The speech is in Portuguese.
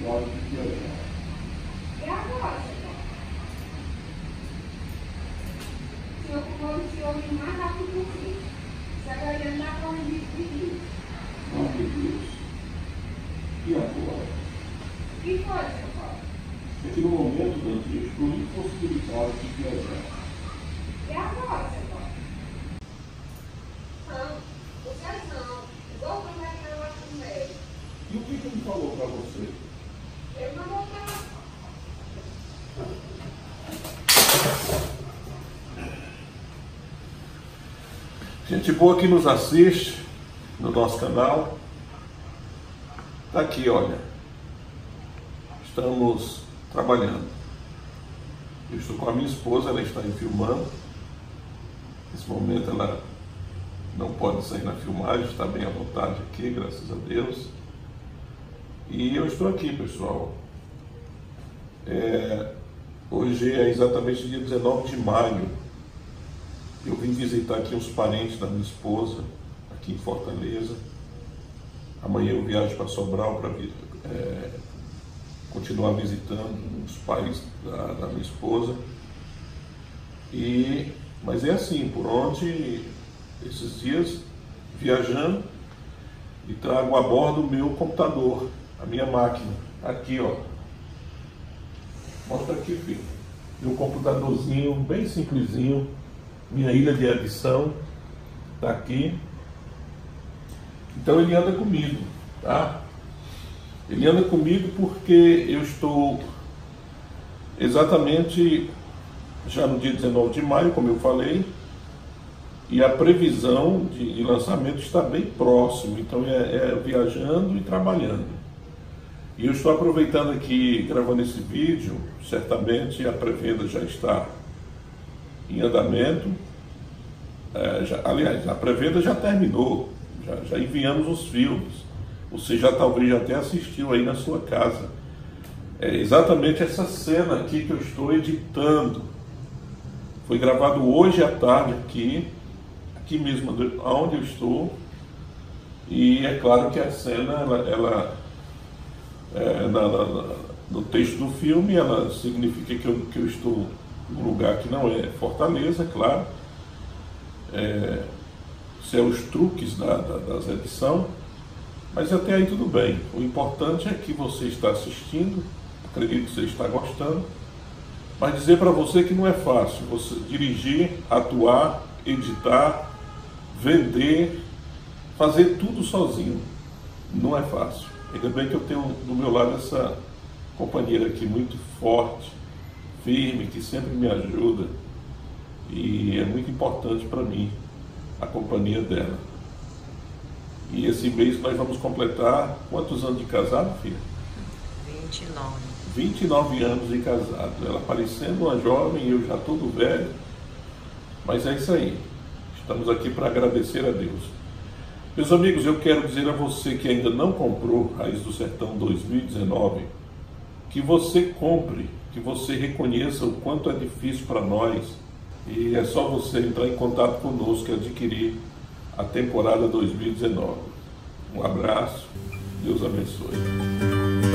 hora de viajar. E agora, senhor? O senhor pronunciou me mais rápido possível. Você agora ia andar com o livro. Oh, meu Deus. E agora? O que foi, seu Paulo? É que no momento, Dante, eu estou impossibilitado de viajar. E agora, seu Paulo? Não, vocês não. Igual quando é que eu acho o médico. E o que ele falou para você? Ele mandou pra lá. Gente boa que nos assiste no nosso canal, tá aqui, olha, estamos trabalhando. Eu estou com a minha esposa, ela está aí filmando. Nesse momento ela não pode sair na filmagem, está bem à vontade aqui, graças a Deus. E eu estou aqui, pessoal. Hoje é exatamente dia 19 de maio. Eu vim visitar aqui uns parentes da minha esposa, aqui em Fortaleza. Amanhã eu viajo para Sobral para continuar visitando os pais da minha esposa. Mas é assim, por onde esses dias viajando, e trago a bordo o meu computador, a minha máquina. Aqui, ó. Mostra aqui, filho. Meu computadorzinho bem simplesinho. Minha ilha de edição está aqui. Então ele anda comigo, tá? Ele anda comigo porque eu estou exatamente já no dia 19 de maio, como eu falei, e a previsão de lançamento está bem próximo. Então é viajando e trabalhando. E eu estou aproveitando aqui, gravando esse vídeo. Certamente a pré-venda já está em andamento. Aliás, a pré-venda já terminou, já enviamos os filmes. Você talvez já até assistiu aí na sua casa. É exatamente essa cena aqui que eu estou editando. Foi gravado hoje à tarde aqui mesmo onde eu estou. E é claro que a cena, no texto do filme, ela significa que eu estou num lugar que não é Fortaleza, claro. São os truques das edições, mas até aí tudo bem. O importante é que você está assistindo, acredito que você está gostando, mas dizer para você que não é fácil você dirigir, atuar, editar, vender, fazer tudo sozinho. Não é fácil. Ainda bem que eu tenho do meu lado essa companheira aqui muito forte, firme, que sempre me ajuda, e é muito importante para mim a companhia dela. E esse mês nós vamos completar quantos anos de casado, filha? 29. 29 anos de casado. Ela parecendo uma jovem, eu já todo velho, mas é isso aí. Estamos aqui para agradecer a Deus. Meus amigos, eu quero dizer a você que ainda não comprou Raiz do Sertão 2019, que você compre, que você reconheça o quanto é difícil para nós, e é só você entrar em contato conosco e adquirir a temporada 2019. Um abraço, Deus abençoe.